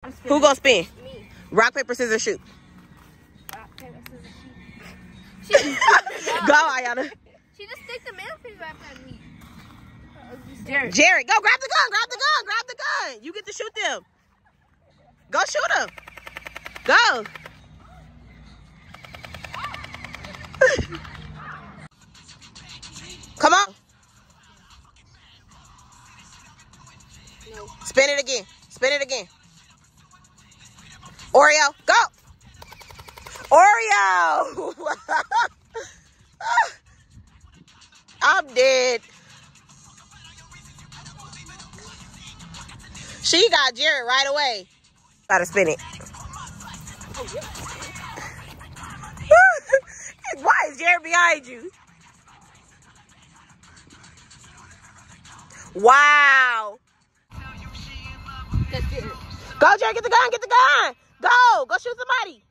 Who gonna spin? Me. Rock, paper, scissors, shoot. Rock, paper, scissors, shoot. Go, Ayana. She just stick the middle finger up at me. Jared, go grab the gun, grab the gun, grab the gun. You get to shoot them. Go shoot them. Go. Come on. No. Spin it again. Spin it again. Oreo, go. Oreo. I'm dead. She got Jared right away. Gotta spin it. Why is Jared behind you? Wow. That's it. Go, Jared, get the gun, get the gun. Go shoot somebody.